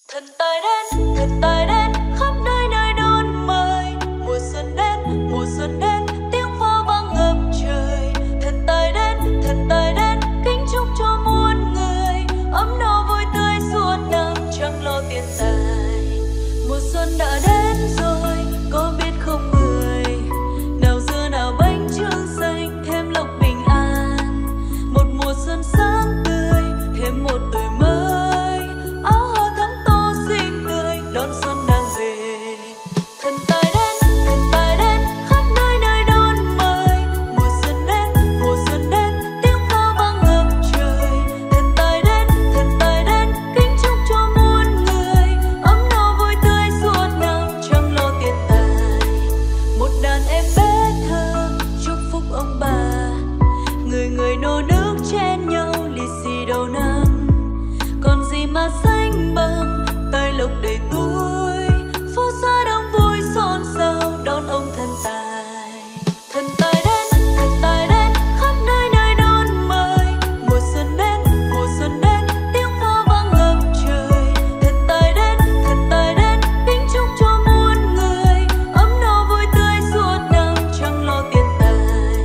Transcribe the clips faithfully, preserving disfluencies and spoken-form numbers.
Thần tài đến, thần tài đến, khắp nơi nơi đón mời. Mùa xuân đến, mùa xuân đến, tiếng pháo vang ngập trời. Thần tài đến, thần tài đến, kính chúc cho muôn người ấm no vui tươi suốt năm, chẳng lo tiền tài. Mùa xuân đã đến rồi, có biết không người, nào dưa nào bánh trưng xanh, thêm lộc bình an. Một mùa xuân sáng tươi, thêm một tuổi mới, áo hoa thắm tô xinh tươi, đón xuân đang về. Thần tài đến, thần tài đến, khắp nơi nơi đón mời. Mùa xuân đến, mùa xuân đến, tiếng pháo vang ngập trời. Thần tài đến, thần tài đến, kính chúc cho muôn người ấm no vui tươi suốt năm, chẳng lo tiền tài. Một đàn em bé thơ chúc phúc ông bà, người người nô nức chen nhau lì xì đầu năm. Còn gì mà xanh bằng tài lộc đầy túi, phố xa đông vui xôn xao đón ông thần tài. Thần tài đến, thần tài đến, khắp nơi nơi đón mời. Mùa xuân đến, mùa xuân đến, tiếng pháo vang ngập trời. Thần tài đến, thần tài đến, kính chúc cho muôn người ấm no vui tươi suốt năm, chẳng lo tiền tài.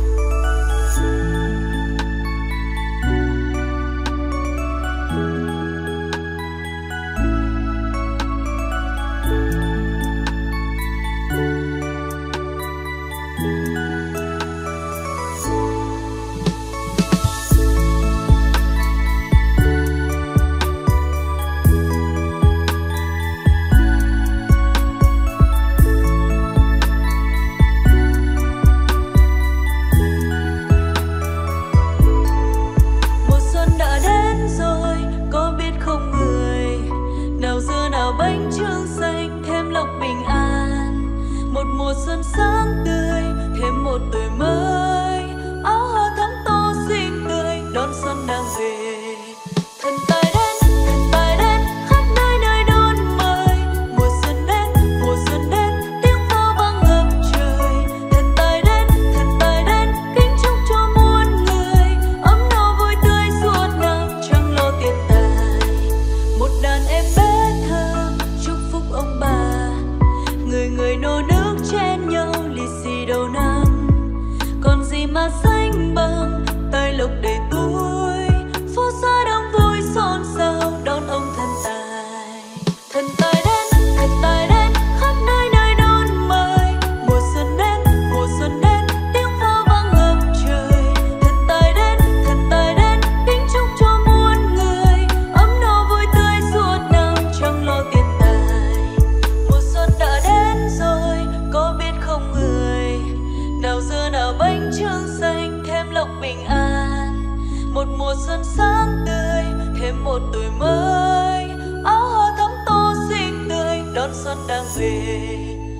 Mùa xuân đã đến rồi, có biết không người, nào dưa nào bánh trưng xanh, thêm lộc bình an. Một mùa xuân sáng tươi, thêm một tuổi mới, áo hoa thắm tô xinh tươi, đón xuân đang về. Thần tài đến, thần tài đến, khắp nơi nơi đón mời. Mùa xuân đến, mùa xuân đến, tiếng pháo vang ngập trời. Thần tài đến, thần tài đến, kính chúc cho muôn người ấm no vui tươi suốt năm, chẳng lo tiền tài. Một đàn em bé thơ chúc phúc ông bà, người người nô nức chen nhau lì xì đầu năm. Còn gì mà xanh bằng tài lộc đầy túi, phố xa đông vui xôn xao đón ông thần tài. Thần tài đến, thần tài đến, khắp nơi nơi đón mời. Mùa xuân đến, mùa xuân đến, tiếng pháo vang ngập trời. Thần tài đến, thần tài đến, kính chúc cho muôn người ấm no vui tươi suốt năm, chẳng lo tiền tài. Mùa xuân đã đến rồi, có biết không người, nào dưa nào bánh trưng xanh, thêm lộc bình an. Một mùa xuân sáng tươi, thêm một tuổi mới, áo hoa thắm tô xinh tươi, đón xuân đang về.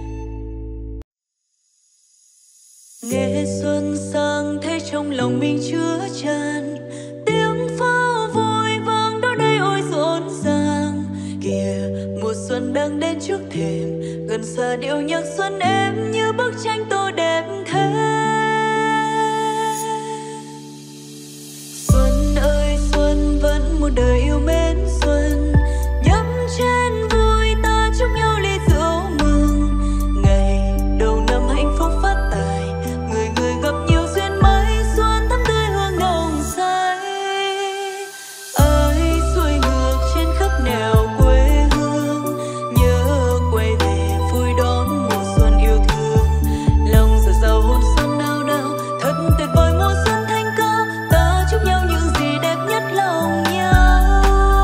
Nghe xuân sang thấy trong lòng mình chứa chan, tiếng pháo vui vang đó đây ôi rộn ràng. Kìa mùa xuân đang đến trước thềm, gần xa điệu nhạc xuân êm như bức tranh tô đẹp thế. Xuân ơi xuân vẫn muôn đời yêu mến xuân, nhấp chén vui ta chúc nhau ly rượu mừng. Ngày đầu năm hạnh phúc phát tài, người người gặp nhiều duyên mới, xuân thắm tươi hương nồng say. Ơi xuôi ngược trên khắp nẻo quê hương, nhớ quay về vui đón mùa xuân yêu thương. Lòng giờ giàu hôn xuân nao nao, thật tuyệt vời mùa xuân thanh cao, ta chúc nhau những gì đẹp nhất lòng nhau.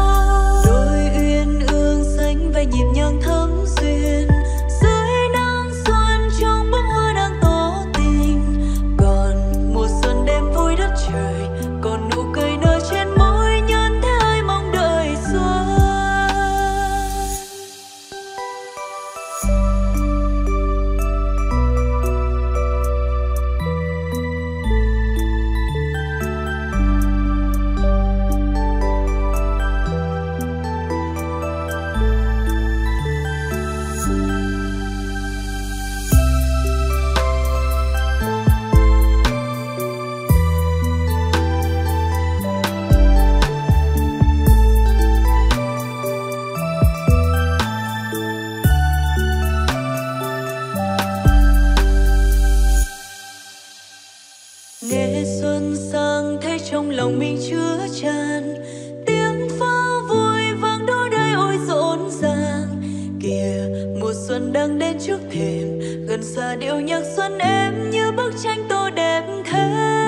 xa điệu nhạc xuân êm như bức tranh tô đẹp thế.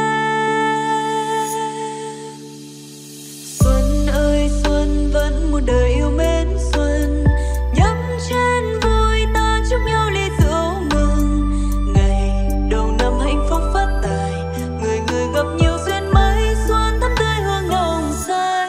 Xuân ơi xuân vẫn muôn đời yêu mến xuân, nhấp chén vui ta chúc nhau ly rượu mừng. Ngày đầu năm hạnh phúc phát tài, người người gặp nhiều duyên mới, xuân thắm tươi hương nồng say.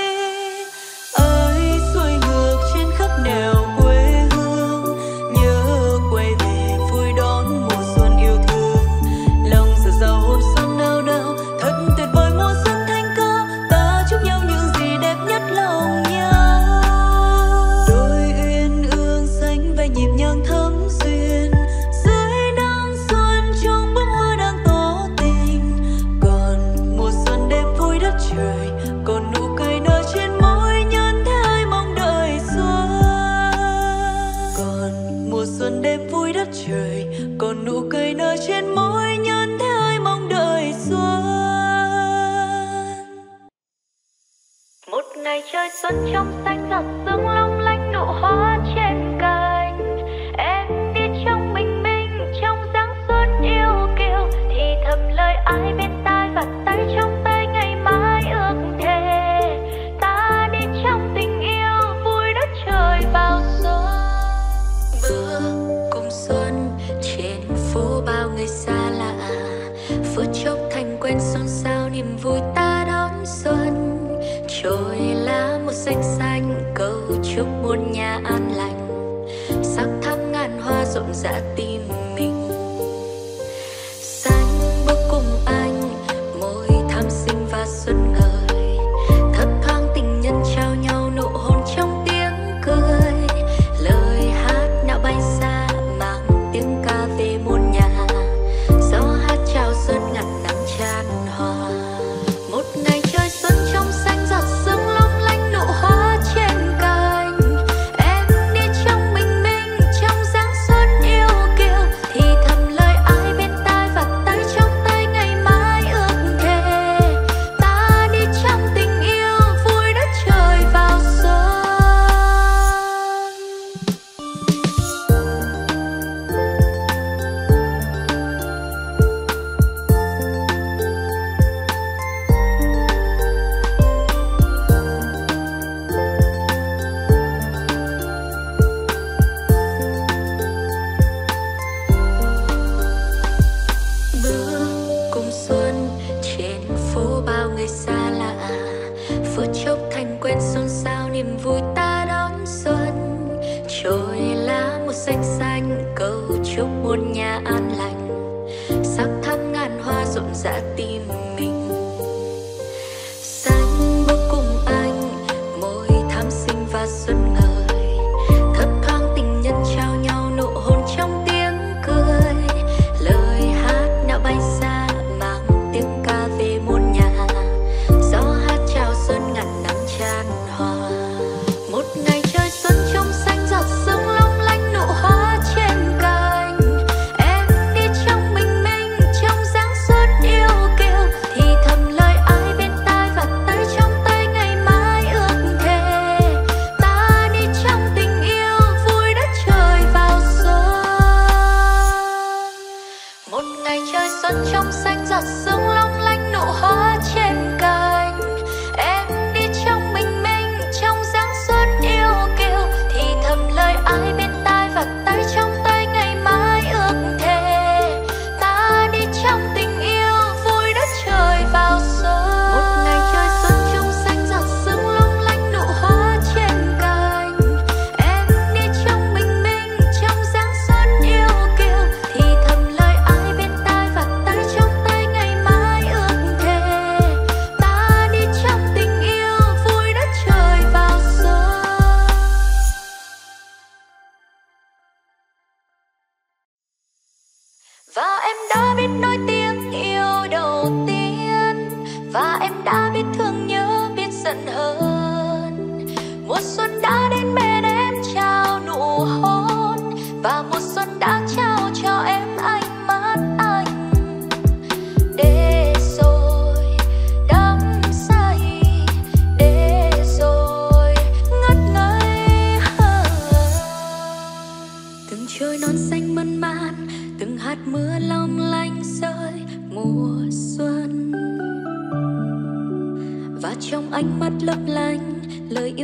Ơi xuôi ngược trên khắp nẻo quê hương, nhớ quay về vui đón mùa xuân yêu thương. Lòng giờ giàu hồn xuân nao nao, thật tuyệt vời mùa xuân thanh ca, ta chúc nhau những gì đẹp nhất lòng nhau. Đôi uyên ương xanh ve nhịp nhàng thắm duyên, dưới nắng xuân trong bông hoa đang tỏ tình. Còn mùa xuân đêm vui đất trời, còn nụ cười nở trên môi nhân thế ai mong đợi xuân. Còn mùa xuân đêm vui đất trời, còn nụ cười nở trên môi nhân thế ai mong đợi xuân. Một ngày trời xuân trong xanh giọt sương long lanh nụ hoa trên cành. Em đi trong bình minh trong dáng xuân yêu kiều, thì thầm lời ai bên tai và tay trong tay ngày mai ước thề. Ta đi trong tình yêu vui đất trời vào xuân. Bữa cùng xuân trên phố bao người xa lạ, phút chốc thành quen xôn xao niềm vui ta đón xuân. Trôi lá một xanh xanh câu chúc muôn nhà an lành, sắc thắm ngàn hoa rộn rã tim mình. Xanh bước cùng anh môi thắm xinh và xuân ngời, thấp thoáng tình nhân trao nhau nụ hôn trong tiếng cười. Lời hát nào bay xa mang tiếng ca về muôn nhà, gió hát chào xuân ngàn nắng tràn hòa. Một ngày trời xuân trong xanh giọt sương long lanh nụ hoa trên cành. Em đi trong bình minh trong dáng xuân yêu kiều, thì thầm lời ai bên tai và tay trong tay ngày mai ước thề. Ta đi trong tình yêu vui đất trời vào xuân. Bữa cùng xuân trên phố bao người xa lạ, phút chốc thành quen xôn xao niềm vui ta đón xuân. Trôi lá một xanh xanh câu chúc muôn nhà an lành, sắc thắm ngàn hoa rộn rã tim mình. Xanh bước cùng anh môi thắm xinh và xuân ngời, thấp thoáng tình nhân trao nhau nụ hôn trong tiếng cười. Lời hát nào bay xa mang tiếng ca về muôn nhà, gió hát chào xuân ngàn nắng tràn hòa. Một ngày trời xuân trong xanh giọt sương long lanh nụ hoa trên cành. Em đi trong bình minh trong dáng xuân yêu kiều, thì thầm lời ai bên tai và tay trong tay ngày mai ước thề. Ta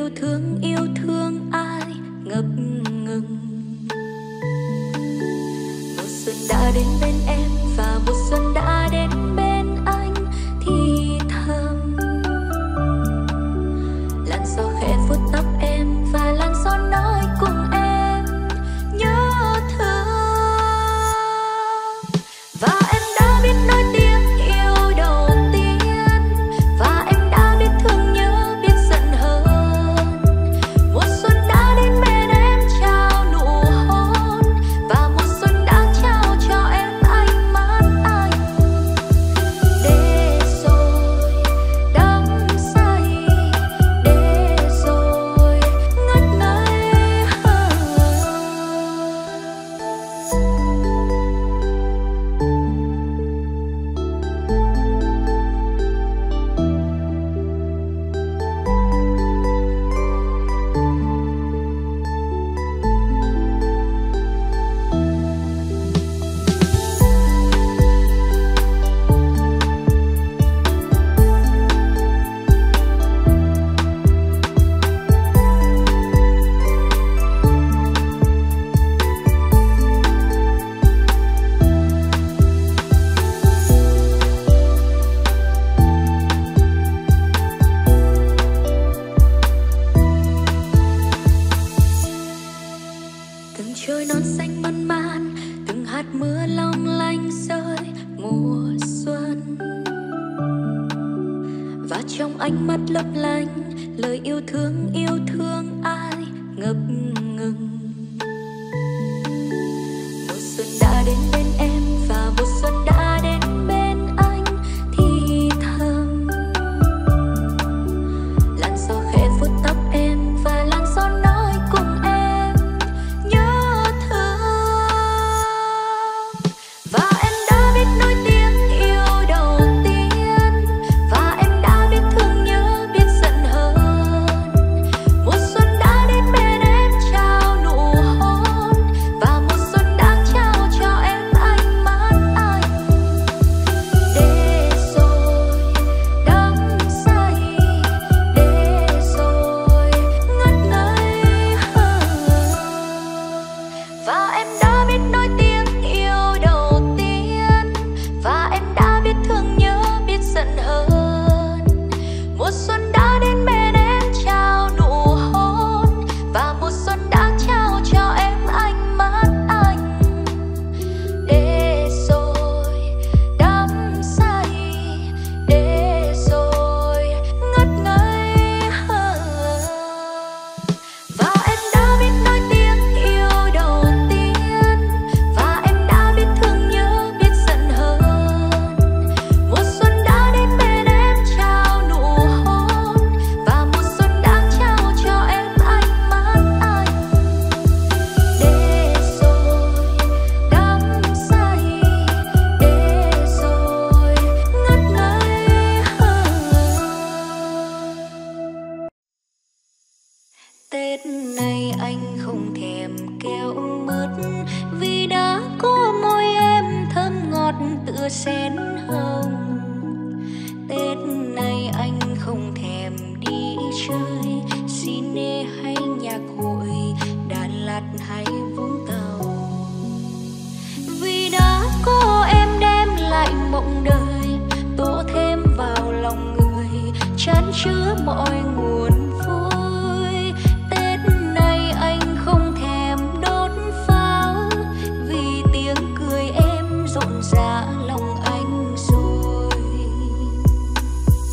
yêu thương yêu thương ai ngập ngừng. Mùa xuân đã đến bên em và mùa xuân đã đến bên anh thì thầm. Làn gió khẽ vuốt tóc em và làn gió nói cùng em nhớ thương. Và em đã biết nói tiếng yêu đầu tiên, và em đã biết thương nhớ biết giận hờn. Mùa xuân đã đến bên em trao nụ hôn, và mùa xuân đã trao cho em ánh mắt anh. Để rồi đắm say, để rồi ngất ngây. Từng trôi non xanh mơn man, từng hạt mưa long lanh rơi mùa xuân. Và trong ánh mắt lấp lánh, lời yêu thương yêu thương ai ngập ngừng. Mùa xuân đã đến bên em và mùa xuân đã đến bên anh thì thầm. Làn gió khẽ vuốt tóc em và làn gió nói cùng em nhớ thương. Và em đã biết nói tiếng yêu đầu tiên, và em đã biết thương nhớ biết giận hờn. Mùa xuân đã đến bên em trao nụ hôn, và mùa xuân đã trao cho em ánh mắt anh. Để rồi đắm say, để rồi ngất ngây. Và em đã biết nói tiếng yêu đầu tiên, và em đã biết thương nhớ biết giận hờn. Mùa xuân đã đến bên em trao nụ hôn, và mùa xuân đã trao cho em ánh mắt anh. Để rồi đắm say, để rồi ngất ngây. Và em đã biết nói tiếng yêu đầu tiên, và em đã biết thương nhớ biết giận hờn. Mùa xuân đã đến bên em trao nụ hôn, và mùa xuân đã trao cho em ánh mắt anh. Để rồi đắm say, để rồi ngất ngây. Tết này anh không thèm kẹo mứt, vì đã có môi em thơm ngọt tựa sen hồng. Tết này anh không thèm đi chơi cine hay nhạc hội Đà Lạt hay Vũng Tàu, vì đã có em đem lại mộng đời, tô thêm vào lòng người chan chứa mọi nguồn vui. Tết này anh không thèm đốt pháo, vì tiếng cười em rộn rã lòng anh rồi.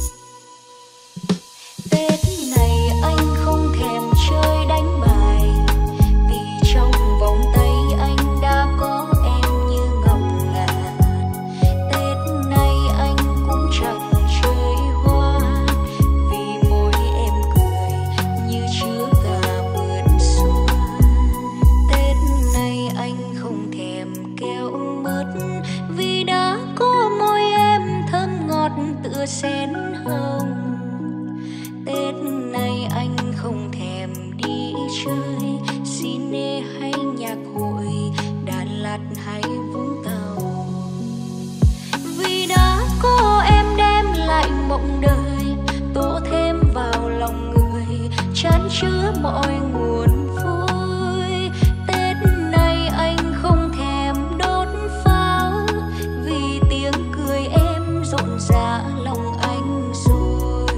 chứa mọi nguồn vui. Tết này anh không thèm đốt pháo, vì tiếng cười em rộn rã lòng anh rồi.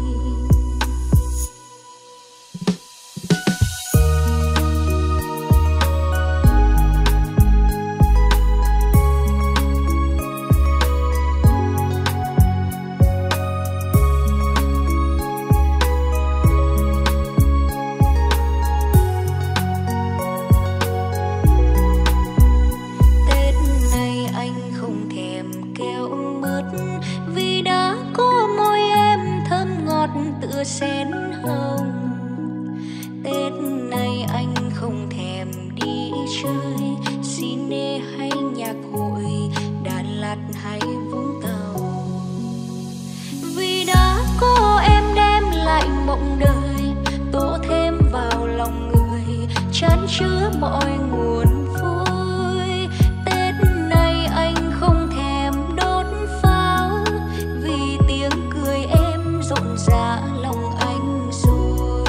Tựa sen hồng. Tết này anh không thèm đi chơi cine hay nhạc hội, Đà Lạt hay Vũng Tàu, vì đã có em đem lại mộng đời, tô thêm vào lòng người chan chứa mọi nguồn vui. Tết này anh không thèm đốt pháo, vì tiếng cười em rộn rã lòng anh rồi.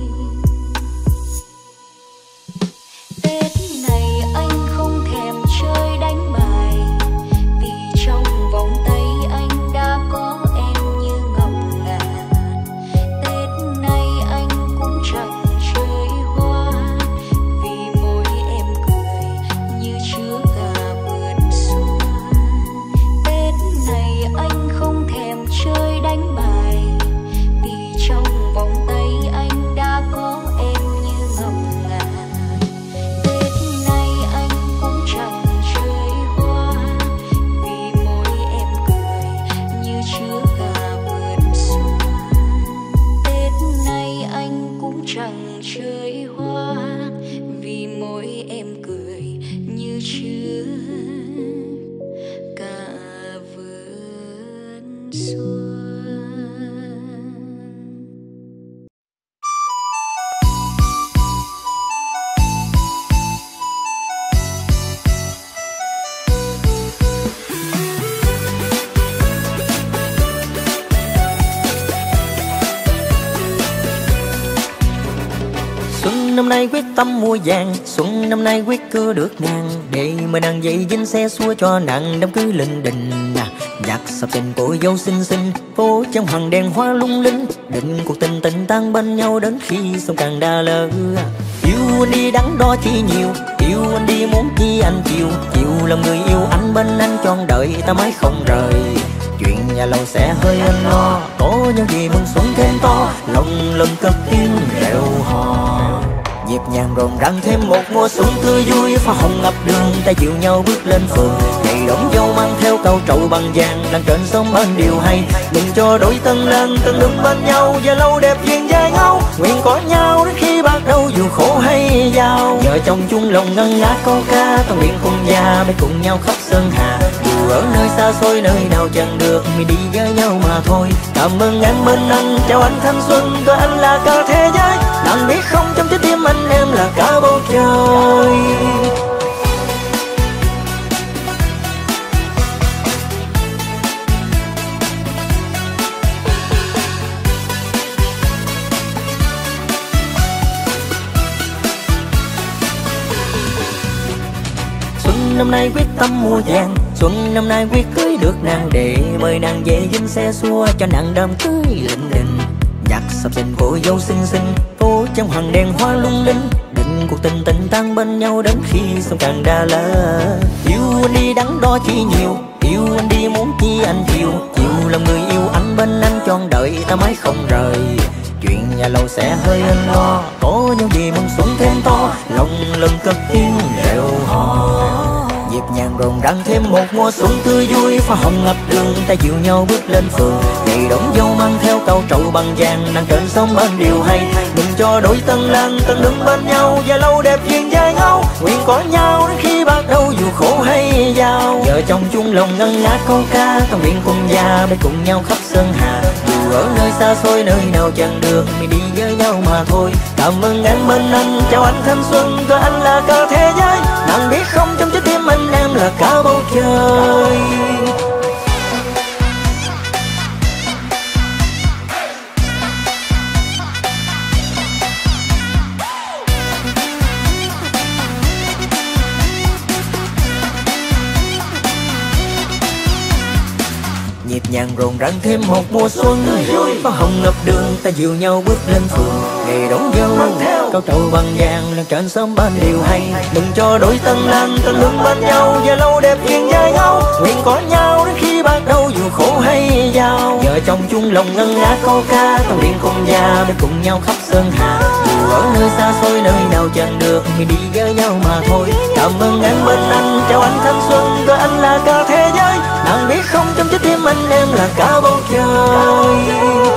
Tết này anh không thèm chơi đánh bài, vì trong vòng tay anh đã có em như ngọc ngà. Tết này anh cũng chẳng chơi hoa, vì môi em cười như chứa cả vườn xuân. Tết này anh không thèm chơi đánh bài, vì trong vòng tay anh đã có em như ngọc ngà. Tết này anh cũng chẳng chơi hoa, vì môi em cười như chứa cả vườn xuân. Tết này anh cũng chẳng chơi hoa, vì môi em cười như chứa cả vườn xuân. Xuân năm nay quyết tâm mua vàng, xuân năm nay quyết cưa được nàng, để mời nàng dậy dinh xe xua cho nàng đám cưới linh đình. Giặc sập tình cô dâu xinh xinh, phố trong hoàng đèn hoa lung linh, định cuộc tình tình tan bên nhau đến khi sông càng đa lỡ. Yêu anh đi đắn đo chi nhiều, yêu anh đi muốn chi anh chiều, chiều làm người yêu anh bên anh trọn đời ta mãi không rời. Chuyện nhà lầu sẽ hơi anh lo, có nhau gì mừng xuân thêm to, lòng lần cất tiếng reo hò. Nhịp nhàng rộn ràng thêm một mùa xuân tươi vui, pha hồng ngập đường ta dịu nhau bước lên phường. Ngày đón dâu mang theo câu trầu bằng vàng, đang trên sông bên điều hay, đừng cho đôi tân lên từng đứng bên nhau, và lâu đẹp duyên dài nhau, nguyện có nhau đến khi bắt đầu dù khổ hay giàu. Vợ chồng chung lòng ngân nga câu ca, ta nguyện cùng già bay cùng nhau khắp sơn hà. Dù ở nơi xa xôi nơi nào chẳng được, mình đi với nhau mà thôi. Cảm ơn anh bên anh, chào anh thanh xuân, coi anh là cả thế giới. Nàng biết không, trong trái tim anh em là cả bầu trời. Xuân năm nay quyết tâm mua vàng, xuân năm nay quyết cưới được nàng, để mời nàng về dinh xe xua cho nàng đám cưới linh đình. Giặc sập tình cô dâu xinh xinh, phố trong hoàng đèn hoa lung linh, định cuộc tình tình tan bên nhau đến khi sông càng đa lỡ. Yêu anh đi đắn đo chi nhiều, yêu anh đi muốn chi anh chiều, chiều làm người yêu anh bên anh trọn đời ta mãi không rời. Chuyện nhà lầu sẽ hơi anh lo, có nhau gì mừng xuân thêm to, lòng lần cất tiếng reo hò. Nhịp nhàng rộn ràng thêm một mùa xuân tươi vui, pha hồng ngập đường ta dịu nhau bước lên phường. Ngày đón dâu mang theo câu trầu bằng vàng, đang trên sông bên điều hay, đừng cho đôi tân lang tân đứng bên nhau, và lâu đẹp duyên dài nhau, nguyện có nhau đến khi bắt đầu dù khổ hay giàu. Vợ chồng chung lòng ngân nga câu ca, ta nguyện cùng già bay cùng nhau khắp sơn hà. Dù ở nơi xa xôi nơi nào chẳng được, mình đi với nhau mà thôi. Cảm ơn anh bên anh, chào anh thanh xuân, coi anh là cả thế giới. Nàng biết không, trong trái tim anh em là cả bầu trời. nhàn rộn ràng thêm một mùa xuân. Có hồng ngập đường ta dìu nhau bước lên phường, ngày đón dâu cao trầu bằng vàng lên trên sớm bên điều hay. Đừng cho đôi tân lang tân lưng bên nhau, và lâu đẹp duyên với nhau, nguyện có nhau đến khi bắt đầu dù khổ hay giàu. Vợ chồng chung lòng ngân nga câu ca, tàu điện cùng già để cùng nhau khắp sơn hà. Dù ở nơi xa xôi nơi nào chẳng được thì đi với nhau mà thôi. Cảm ơn anh bên anh, chào anh thanh xuân, rồi anh là cả thế giới. Nàng biết không, trong trái tim anh em là cả bầu trời.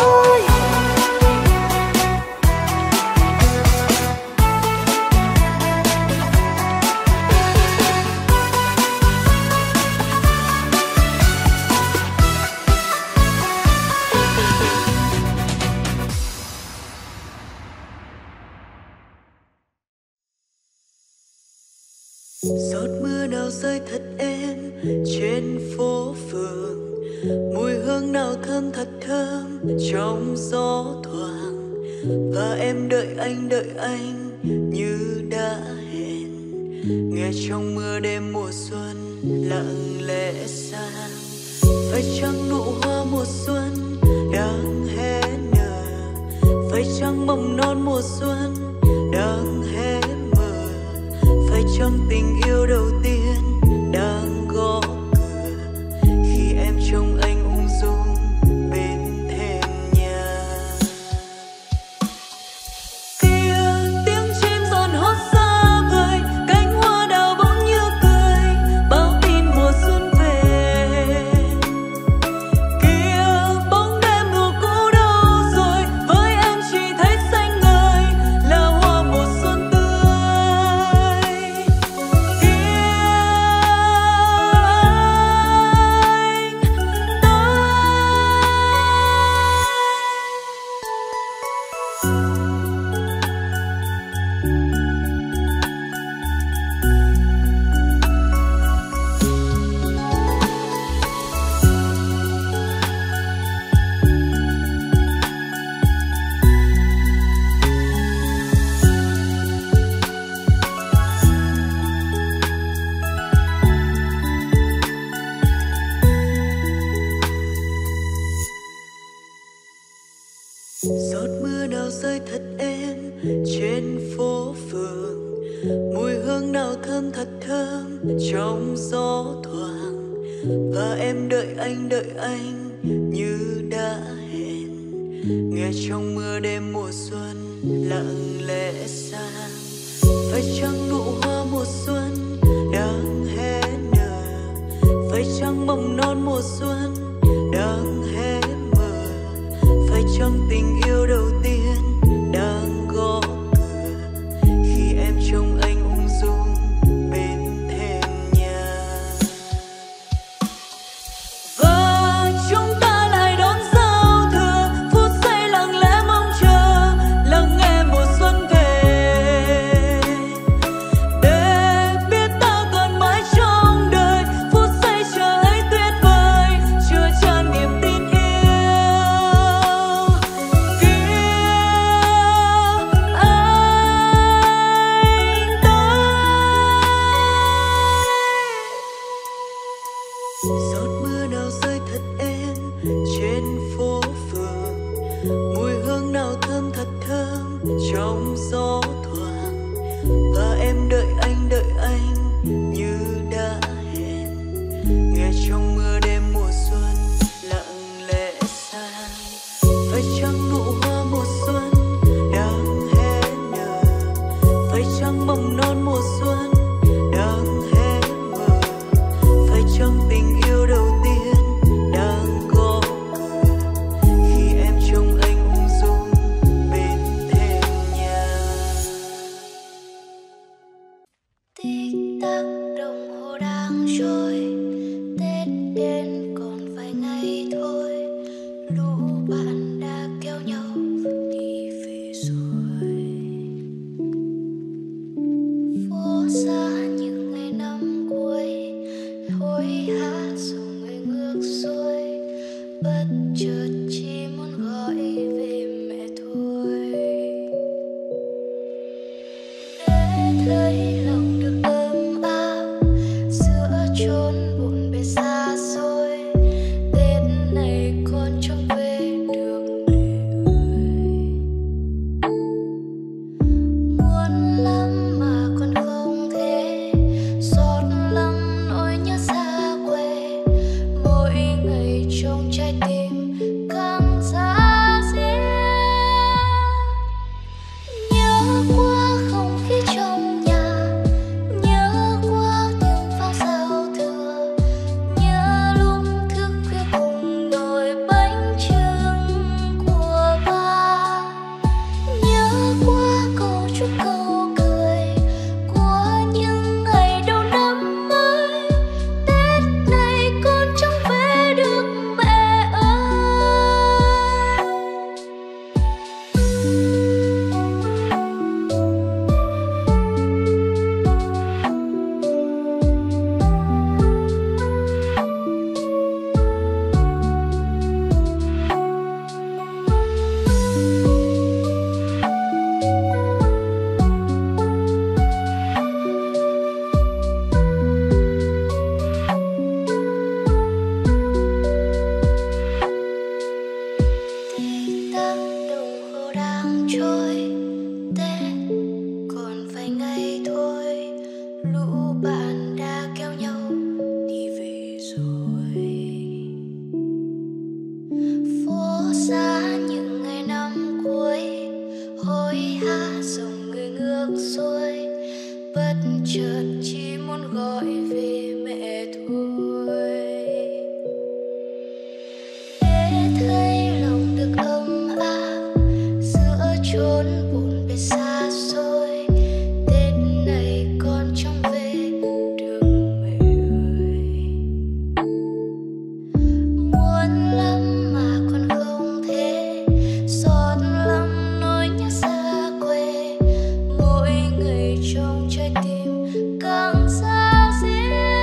Giọt mưa nào rơi thật êm trên phố phường, mùi hương nào thơm thật thơm trong gió thoảng. Và em đợi anh đợi anh như đã hẹn, nghe trong mưa đêm mùa xuân lặng lẽ sang. Phải chăng nụ hoa mùa xuân đang hé nở, phải chăng mầm non mùa xuân đang hé mở, phải chăng tình yêu đầu tiên đang gõ cửa khi em trông anh ung dung bên thềm nhà. Kia tiếng chim giòn hót xa vời, cánh hoa đào bỗng như cười báo tin mùa xuân về. Kia bóng đêm mùa cũ đâu rồi, với em chỉ thấy xanh ngời là hoa mùa xuân tươi. Giọt mưa nào rơi thật êm trên phố phường, mùi hương nào thơm thật thơm trong gió thoảng. Và em đợi anh đợi anh như đã hẹn, nghe trong mưa đêm mùa xuân lặng lẽ sang. Phải chăng nụ hoa mùa xuân đang hé nở, phải chăng mầm non mùa xuân đang hé mở, phải chăng tình yêu đầu tiên đang gõ cửa khi em trông anh ung dung bên thềm nhà. Và chúng ta lại đón giao thừa, phút giây lặng lẽ mong chờ lắng nghe mùa xuân về, để biết ta còn mãi trong đời phút giây chờ ấy tuyệt vời, chứa chan niềm tin yêu. Giọt mưa nào rơi thật êm trên phố phường, mùi hương nào thơm thật thơm trong gió thoảng. Và em đợi anh đợi anh như đã hẹn, nghe trong mưa đêm mùa xuân lặng lẽ sang. Phải chăng nụ hoa mùa xuân đang hé nở, phải chăng mầm non mùa xuân đang hé mở, phải chăng tình yêu đầu tiên đang gõ cửa khi em trông anh ung dung bên thềm nhà. Tích tắc đồng hồ đang trôi, Tết đến còn vài ngày thôi, lũ bạn đã kéo nhau đi về rồi. Phố xa những ngày năm cuối, hối hả rồi người ngược xuôi, bất chợt chỉ muốn gọi về mẹ thôi, để thấy lòng được ấm áp giữa chốn bộn bề xa xôi. Tết này dòng người ngược xuôi, bất chợt chỉ muốn gọi về mẹ thôi. Để thấy lòng được ấm áp giữa chốn buồn bề xa xôi, Tết này con trong về được mẹ ơi. Muốn lắm mà con không thể, xót lắm nỗi nhớ xa quê, mỗi ngày trong trái tim càng xa riêng.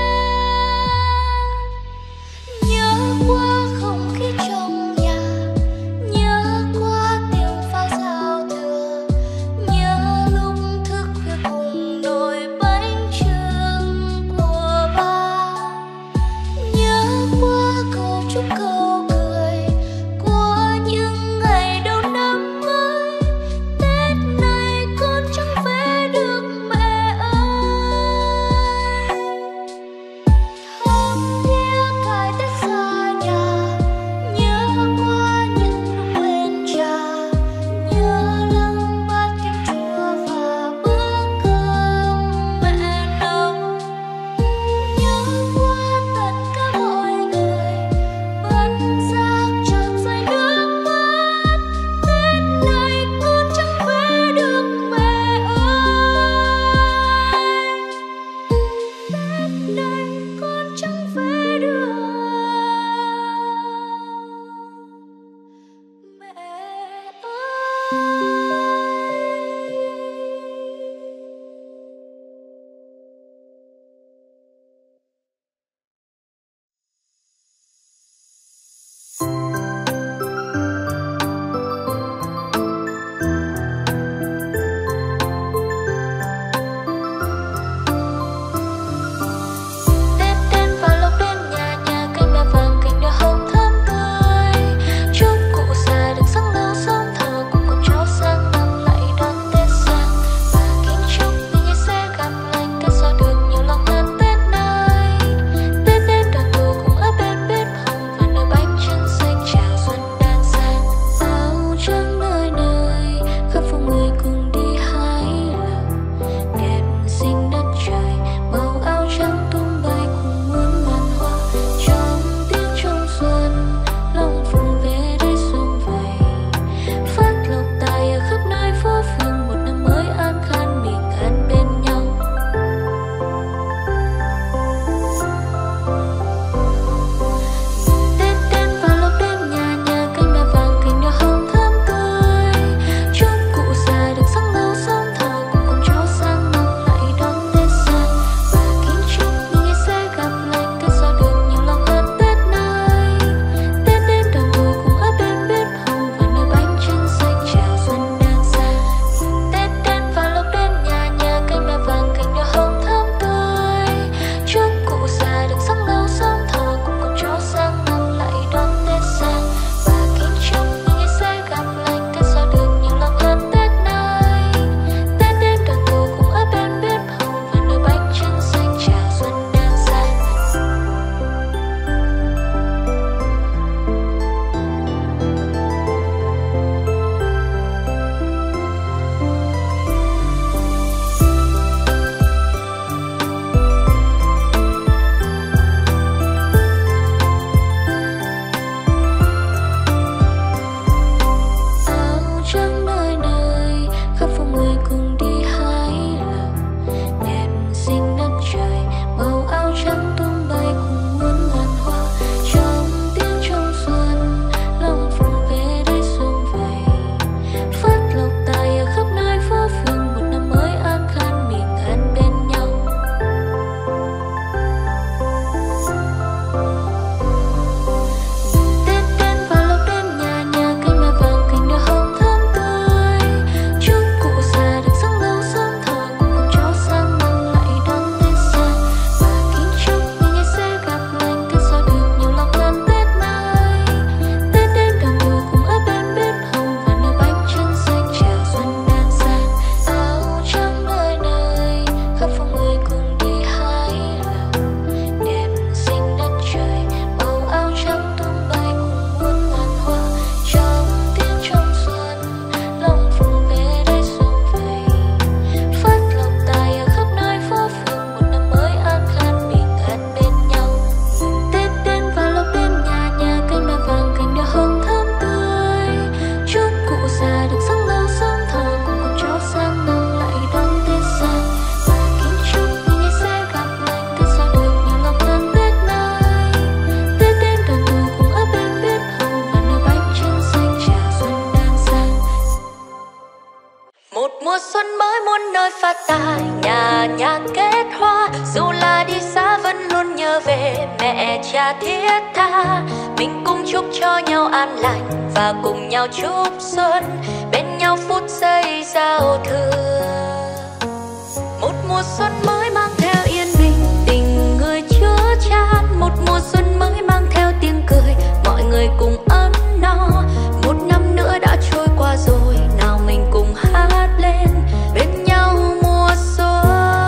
mới muôn nơi phát tài, nhà nhà kết hoa. Dù là đi xa vẫn luôn nhớ về mẹ cha thiết tha. Mình cùng chúc cho nhau an lành và cùng nhau chúc xuân, bên nhau phút giây giao thừa. Một mùa xuân mới mang theo yên bình, tình người chứa chan. Một mùa xuân mới mang theo tiếng cười, mọi người cùng ấm no. Một năm nữa đã trôi qua rồi, nào mình cùng hát lên bên nhau mùa xuân.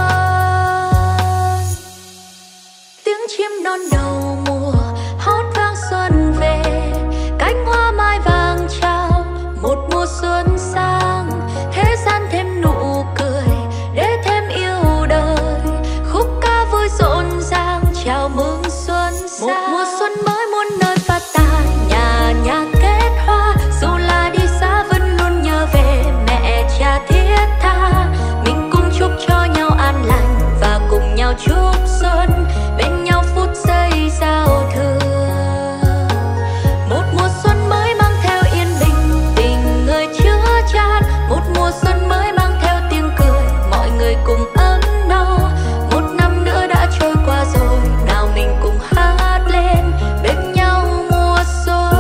Tiếng chim non đầu mùa hót vang xuân về, cánh hoa mai vàng chào một mùa xuân sang. Thế gian thêm nụ cười để thêm yêu đời, khúc ca vui rộn ràng chào mừng xuân sang. Một mùa xuân mới muôn nơi phát tài, nhà nhà kết hoa. Dù là đi xa vẫn luôn nhớ về mẹ cha thiết tha. Mình cùng chúc cho nhau an lành và cùng nhau chúc xuân, bên nhau phút giây giao thừa. Một mùa xuân mới mang theo yên bình, tình người chứa chan. Một mùa xuân mới mang theo tiếng cười, mọi người cùng ấm no. Một năm nữa đã trôi qua rồi, nào mình cùng hát lên bên nhau mùa xuân.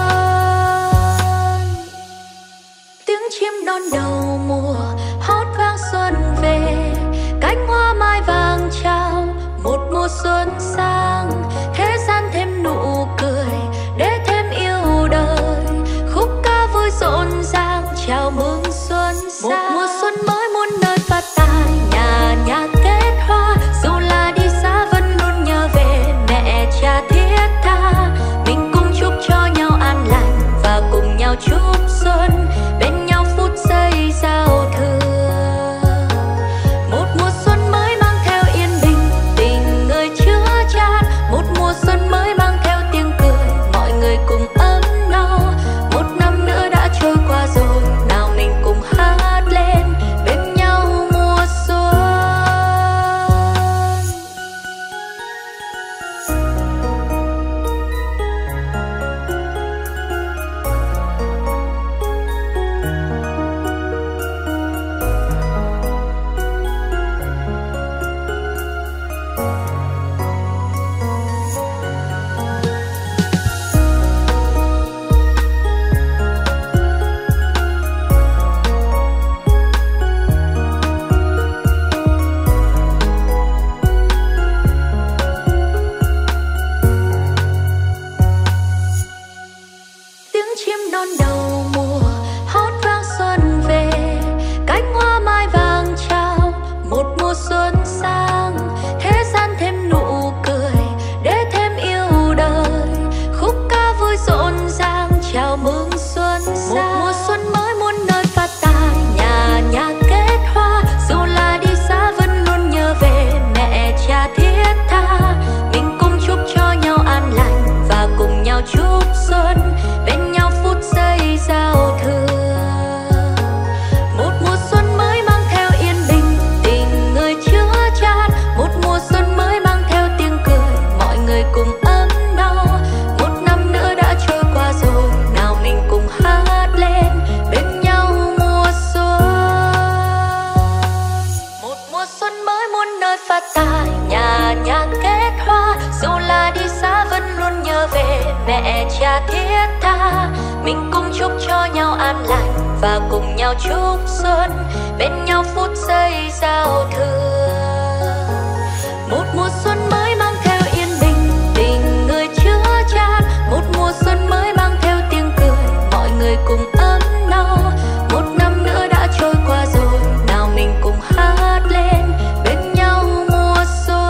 Tiếng chim non đầu mùa hót vang xuân về, cánh hoa mai vàng chào một mùa xuân sang. Thế gian thêm nụ cười để thêm yêu đời, khúc ca vui rộn ràng chào mừng xuân sang. Một mùa xuân mới muôn nơi phát tài, nhà nhà kết hoa. Dù là đi xa vẫn luôn nhớ về mẹ cha thiết tha. Mình cùng chúc cho nhau an lành và cùng nhau chúc xuân, bên nhau phút giây giao thừa. Một mùa xuân mới mang theo yên bình, tình người chứa chan. Một mùa xuân mới mang theo tiếng cười, mọi người cùng ấm no. Một năm nữa đã trôi qua rồi, nào mình cùng hát lên bên nhau mùa xuân. Tiếng chim non đầu mùa hót vang xuân về, cánh hoa mai vàng chào một mùa xuân sang. Thế gian thêm nụ cười để thêm yêu đời, khúc ca vui rộn ràng chào mừng xuân sang. Một mùa xuân mới muôn nơi phát tài, nhà nhà kết hoa. Dù là đi xa vẫn luôn nhớ về mẹ cha thiết tha. Mình cùng chúc cho nhau an lành và cùng nhau chúc xuân, bên nhau phút giây giao thừa. Một mùa xuân mới mang theo yên bình, tình người chứa chan. Một mùa xuân mới mang theo tiếng cười, mọi người cùng ấm no. Một năm nữa đã trôi qua rồi, nào mình cùng hát lên bên nhau mùa xuân. Một mùa xuân mới muôn nơi phát tài, nhà nhà kết hoa. Dù là đi xa vẫn luôn nhớ về mẹ cha thiết tha. Mình cùng chúc cho nhau an lành và cùng nhau chúc xuân, bên nhau phút giây giao thừa. Một mùa xuân mới mang theo yên bình, tình người chứa chan. Một mùa xuân mới mang theo tiếng cười, mọi người cùng ấm no. Một năm nữa đã trôi qua rồi, nào mình cùng hát lên bên nhau mùa xuân.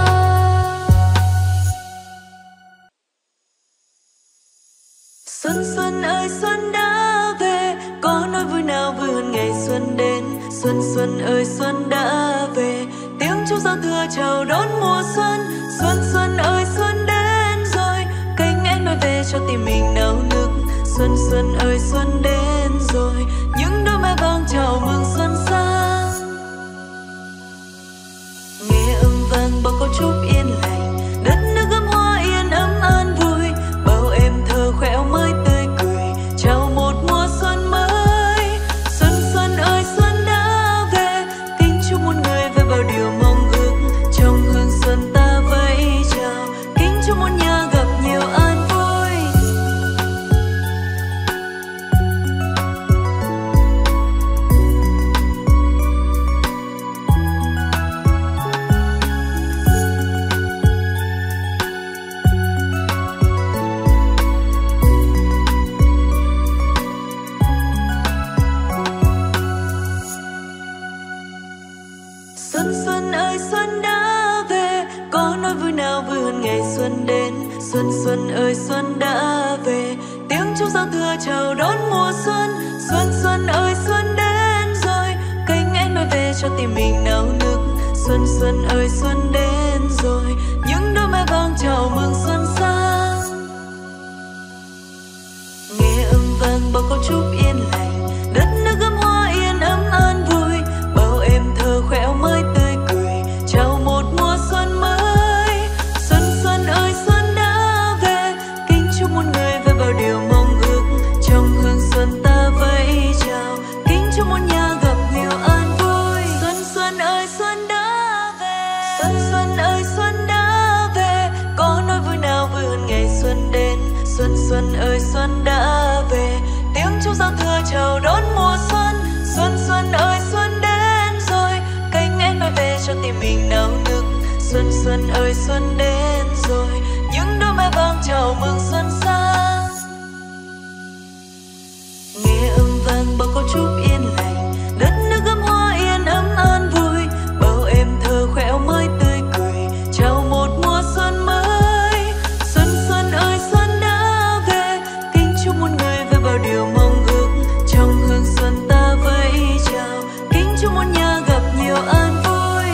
Xuân xuân ơi xuân đã về, có nỗi vui nào vui hơn ngày xuân đến. Xuân xuân ơi xuân đã về, tiếng chúc giao thừa chào đón mùa xuân. Xuân xuân ơi xuân đến rồi, cánh én bay về cho tim mình nao nức. Xuân xuân ơi xuân đến rồi, những đôi mai vàng chào mừng xuân sang. Nghe âm vang bao câu chúc yên lành, đất nước gấm hoa yên ấm an vui. Bao em thơ khỏe mới tươi cười, chào một mùa xuân mới. Xuân xuân ơi xuân đã về, Xuân xuân ơi xuân đã về, có nỗi vui nào vui hơn ngày xuân đến. Xuân xuân ơi xuân đã về, tiếng trống giao thừa chào đón mùa xuân. Xuân xuân ơi xuân đến rồi, cánh én bay về cho tim mình náo nức. Xuân xuân ơi xuân đến rồi, những đôi mai vàng chào mừng xuân sang. Nghe âm vang bao câu chúc yên lành, đất nước gấm hoa yên ấm an vui. Bao em thơ khỏe mới tươi cười, chào một mùa xuân mới. Xuân xuân ơi xuân đã về, kính chúc muôn người về bao điều mong ước. Trong hương xuân ta vẫy chào, kính chúc muôn nhà gặp nhiều an vui. Xuân xuân ơi xuân đã về, xuân xuân ơi xuân đã về, có nỗi vui nào vui hơn ngày xuân đến. Xuân xuân ơi xuân đã về, tiếng trống giao thừa chào đón mùa xuân. Xuân xuân ơi xuân đến rồi, cánh én bay về cho tim mình náo nức. Xuân xuân ơi xuân đến rồi, những đôi mai vàng chào mừng xuân sang. Nghe âm vang bao câu chúc yên lành, đất nước gấm hoa yên ấm an vui. Bao em thơ khỏe mới tươi cười, chào một mùa xuân mới. Xuân xuân ơi xuân đã về, kính chúc muôn người với bao điều mong ước. Trong hương xuân ta vẫy chào, kính chúc muôn nhà gặp nhiều an vui.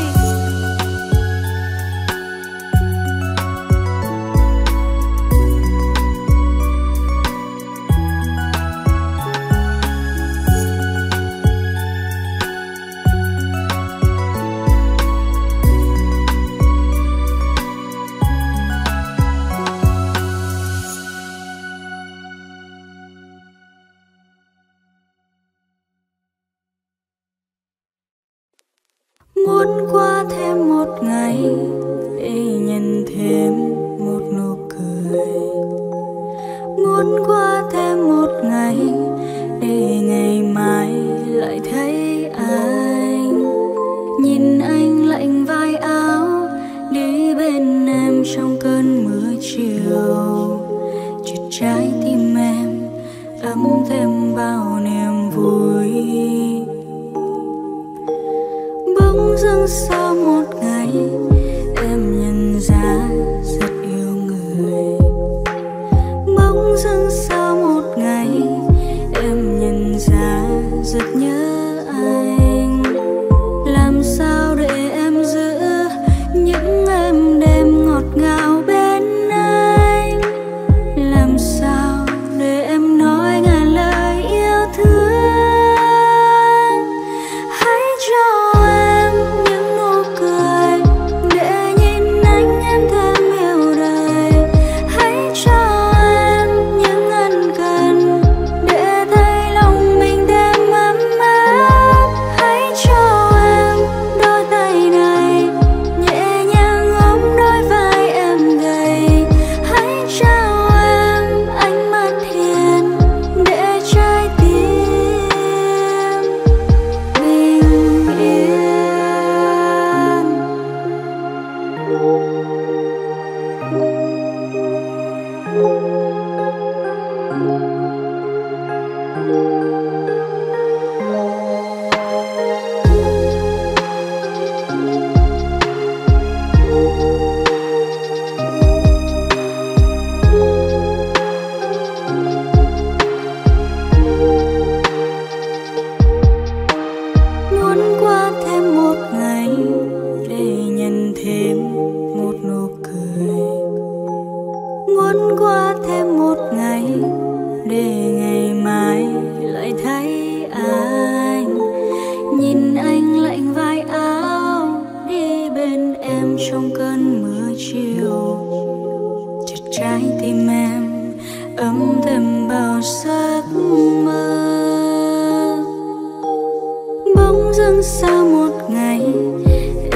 Muốn qua thêm một ngày để nhận thêm một nụ cười. Muốn qua thêm một ngày để ngày mai lại thấy anh. Nhìn anh lạnh vai áo đi bên em trong cơn mưa chiều. Chợt trái tim em ấm thêm bao niềm vui. Bỗng dưng sau một ngày em nhận ra rất yêu người. Bỗng dưng sau một ngày em nhận ra rất nhớ anh. Làm sao để em giữ những em đêm ngọt ngào bên anh. Làm sao để em nói ngàn lời yêu thương. Hãy cho sau một ngày